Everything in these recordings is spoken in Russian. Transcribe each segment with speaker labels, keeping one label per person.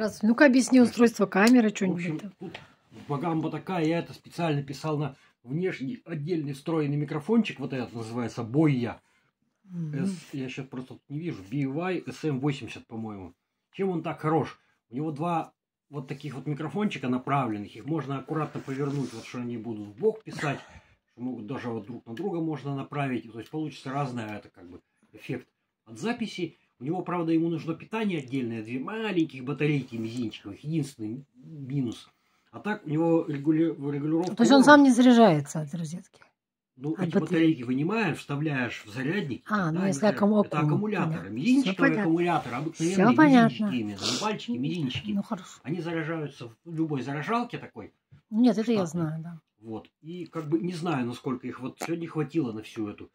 Speaker 1: Раз, ну-ка объясни устройство камеры,
Speaker 2: В
Speaker 1: что-нибудь.
Speaker 2: общем, тут богамба такая, я это специально писал на внешний отдельный встроенный микрофончик, вот этот называется Бойя. Я сейчас просто не вижу, BY SM80, по-моему. Чем он так хорош? У него два вот таких вот микрофончика направленных, их можно аккуратно повернуть, вот что они будут в бок писать, что могут даже вот друг на друга можно направить, то есть получится разное, это как бы эффект от записи. У него, правда, ему нужно питание отдельное, две маленьких батарейки мизинчиковых, единственный минус. А так у него регулировка...
Speaker 1: То есть он сам не заряжается от розетки?
Speaker 2: Ну, эти батарейки вынимаешь, вставляешь в зарядник.
Speaker 1: Ну если аккумулятор.
Speaker 2: Это аккумуляторы. Мизинчиковые аккумуляторы, обыкновенные
Speaker 1: мизинчики
Speaker 2: именно. Не пальчики, мизинчики.
Speaker 1: Ну хорошо.
Speaker 2: Они заряжаются в любой заряжалке такой.
Speaker 1: Нет, это я знаю, да.
Speaker 2: Вот. И как бы не знаю, насколько их вот сегодня хватило на всю эту.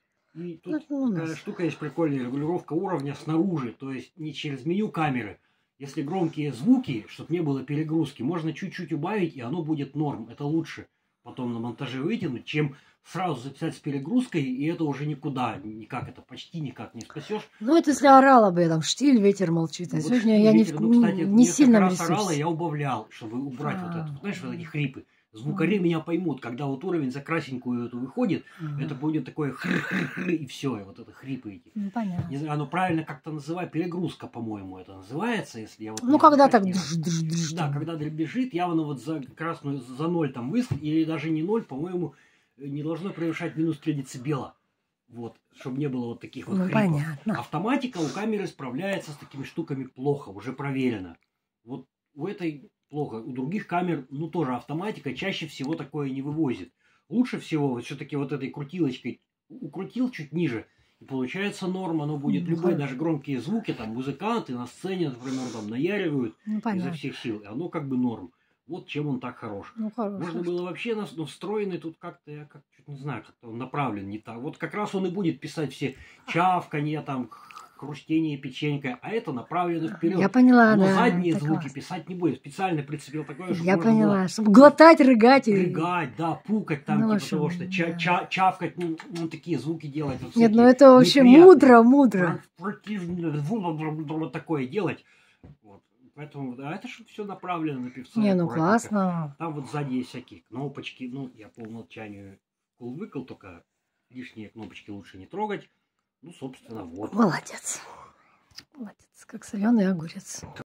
Speaker 2: И тут такая штука есть прикольная, регулировка уровня снаружи, то есть не через меню камеры. Если громкие звуки, чтобы не было перегрузки, можно чуть-чуть убавить, и оно будет норм. Это лучше потом на монтаже вытянуть, чем сразу записать с перегрузкой, и это уже никуда, никак, это почти никак не спасешь.
Speaker 1: Ну, это если орала бы я там, штиль, ветер молчит. А вот сегодня я ветер, не сильно
Speaker 2: раз орала, я убавлял, чтобы убрать вот это, знаешь, вот эти хрипы. Звукари меня поймут, когда вот уровень за красненькую эту выходит, это будет такое хр-хр-хр, и все, и вот это хрипы эти.
Speaker 1: Ну, понятно.
Speaker 2: Не знаю, оно правильно как-то называют, перегрузка, по-моему, это называется, если я вот...
Speaker 1: Ну, когда так...
Speaker 2: Да, когда бежит, явно вот за красную, за 0 там выставить, или даже не 0, по-моему, не должно превышать минус 3 децибела. Вот, чтобы не было вот таких вот хрипов.
Speaker 1: Понятно.
Speaker 2: Автоматика у камеры справляется с такими штуками плохо, уже проверено. Вот у этой плохо. У других камер, ну, тоже автоматика чаще всего такое не вывозит. Лучше всего вот все-таки вот этой крутилочкой укрутил чуть ниже, и получается норма, оно будет любые, даже громкие звуки, там, музыканты на сцене, например, там, наяривают изо всех сил, и оно как бы норм. Вот чем он так хорош.
Speaker 1: Ну,
Speaker 2: можно было вообще, но встроенный тут как-то, я чуть не знаю, как-то он направлен не так. Вот как раз он и будет писать все чавканье, там, хрустение, печенька, а это направлено вперед.
Speaker 1: Я поняла,
Speaker 2: но
Speaker 1: да.
Speaker 2: задние звуки писать не будет. Специально прицепил такое, чтобы
Speaker 1: я поняла, чтобы глотать, рыгать.
Speaker 2: Рыгать, да, пукать там, ну, типа того, что чавкать, ну, такие звуки делать. Вот
Speaker 1: нет, ну это вообще мудро.
Speaker 2: Вот такое делать. Вот. Поэтому, да, это же все направлено на певца.
Speaker 1: Не, ну классно.
Speaker 2: Там вот сзади есть всякие кнопочки. Ну, я по умолчанию выкл, только лишние кнопочки лучше не трогать. Ну, собственно, вот.
Speaker 1: Молодец. Молодец, как соленый огурец.